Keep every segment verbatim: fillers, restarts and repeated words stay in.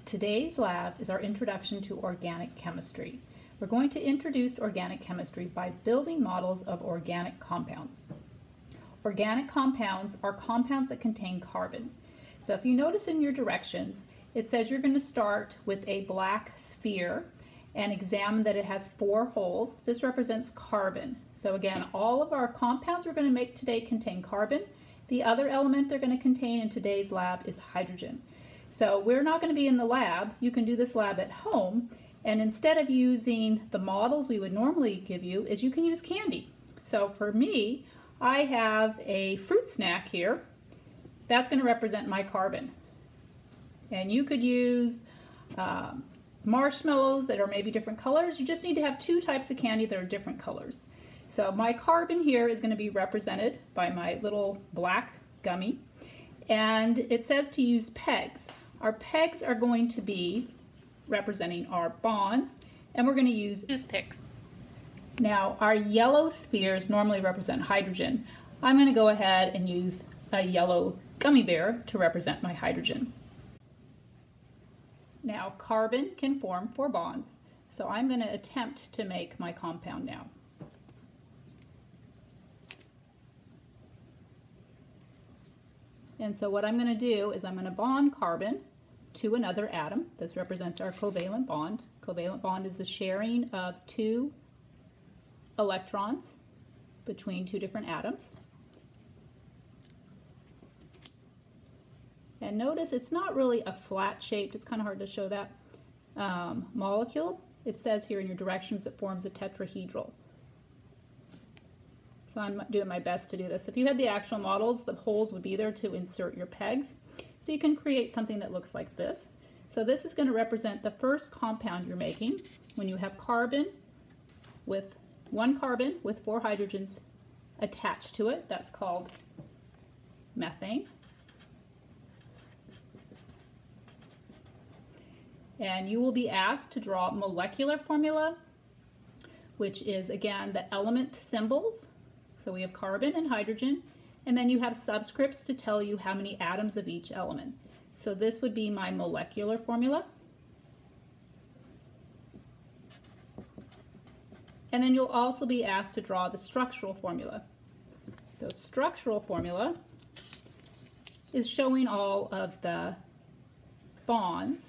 Today's lab is our introduction to organic chemistry. We're going to introduce organic chemistry by building models of organic compounds. Organic compounds are compounds that contain carbon. So if you notice in your directions, it says you're going to start with a black sphere and examine that it has four holes. This represents carbon. So again, all of our compounds we're going to make today contain carbon. The other element they're going to contain in today's lab is hydrogen. So we're not going to be in the lab. You can do this lab at home, and instead of using the models we would normally give you, is you can use candy. So for me, I have a fruit snack here. That's going to represent my carbon. And you could use um, marshmallows that are maybe different colors. You just need to have two types of candy that are different colors. So my carbon here is going to be represented by my little black gummy. And it says to use pegs. Our pegs are going to be representing our bonds, and we're going to use toothpicks. Now, our yellow spheres normally represent hydrogen. I'm going to go ahead and use a yellow gummy bear to represent my hydrogen. Now, carbon can form four bonds, so I'm going to attempt to make my compound now. And so what I'm going to do is I'm going to bond carbon to another atom. This represents our covalent bond. Covalent bond is the sharing of two electrons between two different atoms. And notice it's not really a flat shaped, it's kind of hard to show that, um, molecule. It says here in your directions it forms a tetrahedral. So I'm doing my best to do this. If you had the actual models, the holes would be there to insert your pegs. So you can create something that looks like this. So this is going to represent the first compound you're making when you have carbon with one carbon with four hydrogens attached to it. That's called methane. And you will be asked to draw a molecular formula, which is again the element symbols. So we have carbon and hydrogen, and then you have subscripts to tell you how many atoms of each element. So this would be my molecular formula. And then you'll also be asked to draw the structural formula. So structural formula is showing all of the bonds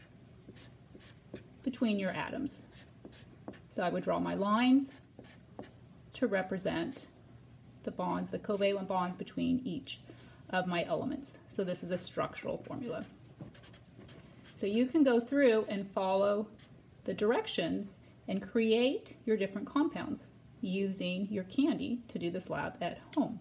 between your atoms. So I would draw my lines to represent the bonds, the covalent bonds between each of my elements. So this is a structural formula. So you can go through and follow the directions and create your different compounds using your candy to do this lab at home.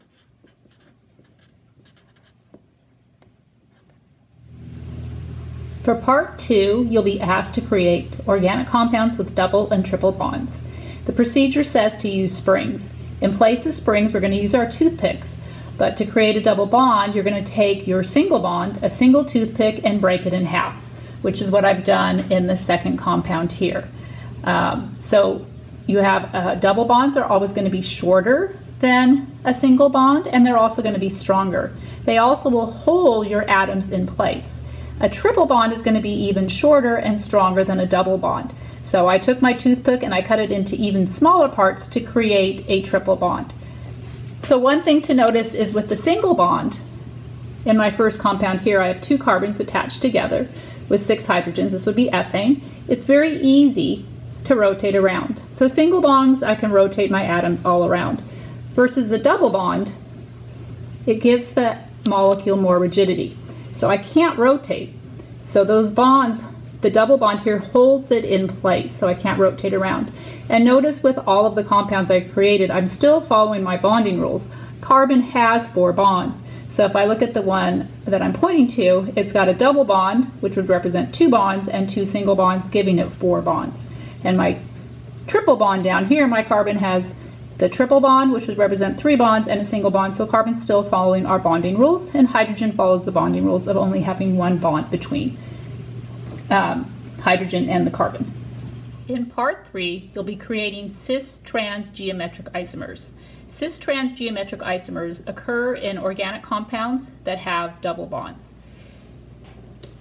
For part two, you'll be asked to create organic compounds with double and triple bonds. The procedure says to use springs. In place of springs, we're going to use our toothpicks, but to create a double bond, you're going to take your single bond, a single toothpick, and break it in half, which is what I've done in the second compound here. Um, so you have uh, double bonds are always going to be shorter than a single bond, and they're also going to be stronger. They also will hold your atoms in place. A triple bond is going to be even shorter and stronger than a double bond. So I took my toothpick and I cut it into even smaller parts to create a triple bond. So one thing to notice is with the single bond, in my first compound here, I have two carbons attached together with six hydrogens. This would be ethane. It's very easy to rotate around. So single bonds, I can rotate my atoms all around. Versus a double bond, it gives the molecule more rigidity. So I can't rotate. So those bonds, the double bond here holds it in place, so I can't rotate around. And notice with all of the compounds I created, I'm still following my bonding rules. Carbon has four bonds. So if I look at the one that I'm pointing to, it's got a double bond, which would represent two bonds, and two single bonds, giving it four bonds. And my triple bond down here, my carbon has the triple bond, which would represent three bonds, and a single bond. So carbon's still following our bonding rules, and hydrogen follows the bonding rules of only having one bond between um, hydrogen and the carbon. In part three, you'll be creating cis trans geometric isomers. Cis trans geometric isomers occur in organic compounds that have double bonds.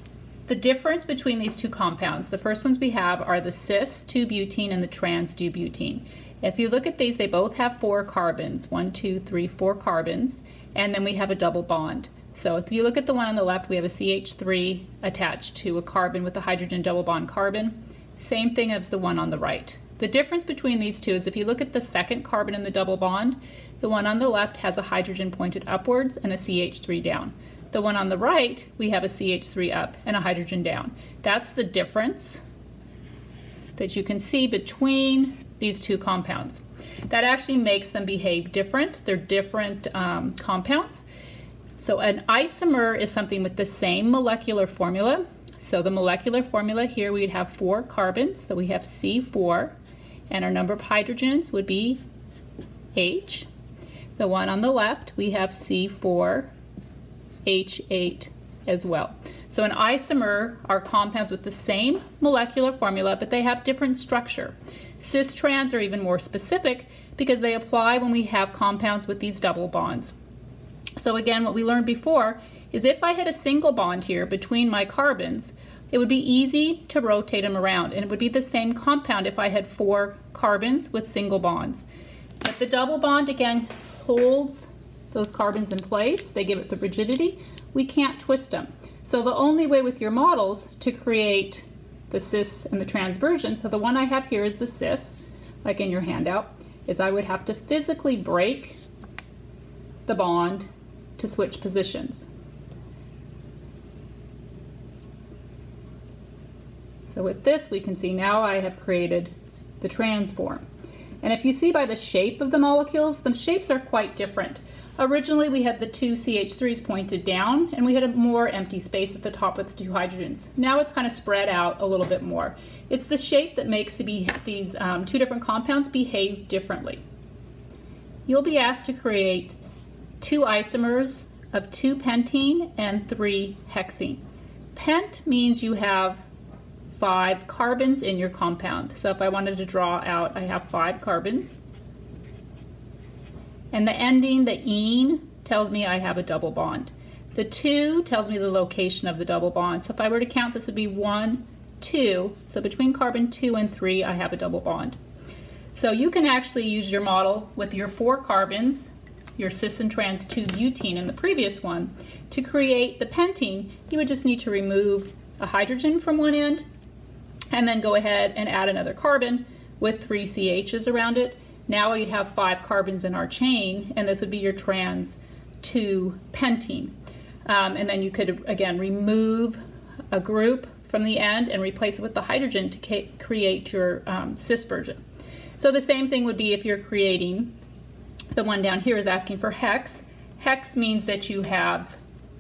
The difference between these two compounds, the first ones we have are the cis two butene and the trans two butene. If you look at these, they both have four carbons, one, two, three, four carbons, and then we have a double bond. So if you look at the one on the left, we have a C H three attached to a carbon with a hydrogen double bond carbon. Same thing as the one on the right. The difference between these two is if you look at the second carbon in the double bond, the one on the left has a hydrogen pointed upwards and a C H three down. The one on the right, we have a C H three up and a hydrogen down. That's the difference that you can see between these two compounds. That actually makes them behave different. They're different um, compounds. So an isomer is something with the same molecular formula. So the molecular formula here, we'd have four carbons. So we have C four, and our number of hydrogens would be H. The one on the left, we have C four, H eight as well. So an isomer are compounds with the same molecular formula, but they have different structure. Cis trans are even more specific because they apply when we have compounds with these double bonds. So again, what we learned before is if I had a single bond here between my carbons, it would be easy to rotate them around, and it would be the same compound if I had four carbons with single bonds. But the double bond, again, holds those carbons in place. They give it the rigidity. We can't twist them. So the only way with your models to create the cis and the trans version, so the one I have here is the cis, like in your handout, is I would have to physically break the bond to switch positions. So with this, we can see now I have created the trans form. And if you see by the shape of the molecules, the shapes are quite different. Originally, we had the two C H threes pointed down, and we had a more empty space at the top with the two hydrogens. Now it's kind of spread out a little bit more. It's the shape that makes the be these um, two different compounds behave differently. You'll be asked to create two isomers of two pentene and three hexene. Pent means you have five carbons in your compound. So if I wanted to draw out, I have five carbons. And the ending, the ene, tells me I have a double bond. The two tells me the location of the double bond. So if I were to count, this would be one, two. So between carbon two and three, I have a double bond. So you can actually use your model with your four carbons, your cis and trans two butene in the previous one. To create the pentene, you would just need to remove a hydrogen from one end and then go ahead and add another carbon with three C H's around it. Now you'd have five carbons in our chain, and this would be your trans two pentene. Um, and then you could, again, remove a group from the end and replace it with the hydrogen to create your um, cis version. So the same thing would be if you're creating, the one down here is asking for hex. Hex means that you have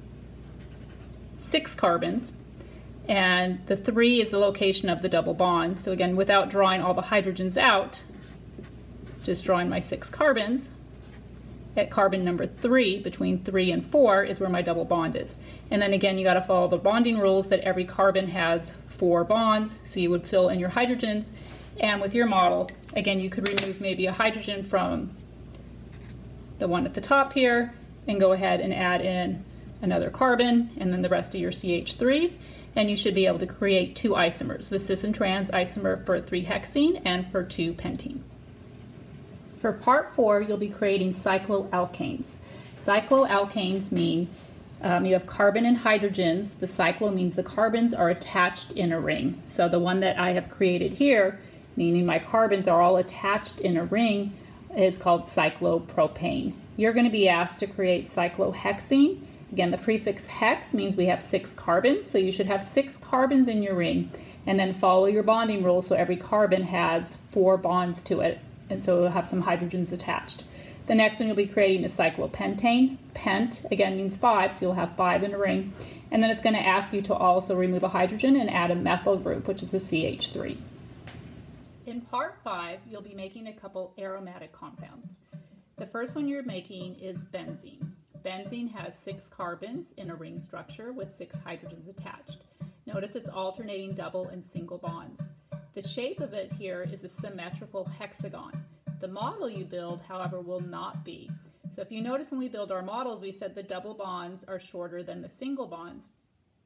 six carbons, and the three is the location of the double bond. So again, without drawing all the hydrogens out, just drawing my six carbons, at carbon number three, between three and four, is where my double bond is. And then again, you got to follow the bonding rules that every carbon has four bonds, so you would fill in your hydrogens. And with your model, again, you could remove maybe a hydrogen from the one at the top here and go ahead and add in another carbon and then the rest of your C H threes, and you should be able to create two isomers, the cis and trans isomer for three hexene and for two pentene. For part four, you'll be creating cycloalkanes. Cycloalkanes mean um, you have carbon and hydrogens. The cyclo means the carbons are attached in a ring. So the one that I have created here, meaning my carbons are all attached in a ring, is called cyclopropane. You're going to be asked to create cyclohexene. Again, the prefix hex means we have six carbons, so you should have six carbons in your ring, and then follow your bonding rules so every carbon has four bonds to it, and so it'll have some hydrogens attached. The next one you'll be creating is cyclopentane. Pent, again, means five, so you'll have five in a ring, and then it's going to ask you to also remove a hydrogen and add a methyl group, which is a C H three. In part five, you'll be making a couple aromatic compounds. The first one you're making is benzene. Benzene has six carbons in a ring structure with six hydrogens attached. Notice it's alternating double and single bonds. The shape of it here is a symmetrical hexagon. The model you build, however, will not be. So if you notice when we build our models, we said the double bonds are shorter than the single bonds.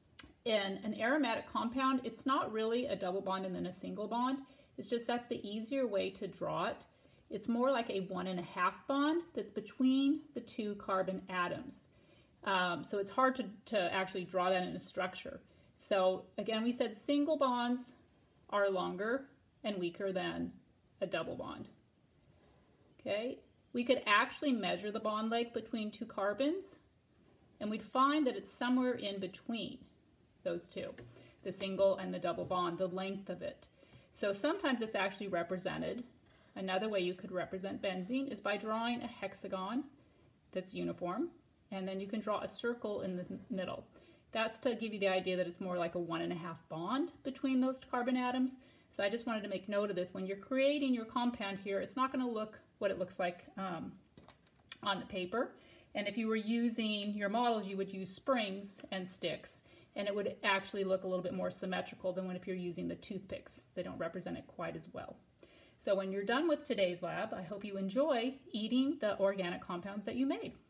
in an aromatic compound, it's not really a double bond and then a single bond. It's just that's the easier way to draw it. It's more like a one and a half bond that's between the two carbon atoms. Um, so it's hard to, to actually draw that in a structure. So again, we said single bonds are longer and weaker than a double bond. Okay, we could actually measure the bond length between two carbons, and we'd find that it's somewhere in between those two, the single and the double bond, the length of it. So sometimes it's actually represented. Another way you could represent benzene is by drawing a hexagon that's uniform, and then you can draw a circle in the middle. That's to give you the idea that it's more like a one and a half bond between those carbon atoms. So I just wanted to make note of this. When you're creating your compound here, it's not going to look what it looks like um, on the paper. And if you were using your models, you would use springs and sticks, and it would actually look a little bit more symmetrical than when if you're using the toothpicks. They don't represent it quite as well. So when you're done with today's lab, I hope you enjoy eating the organic compounds that you made.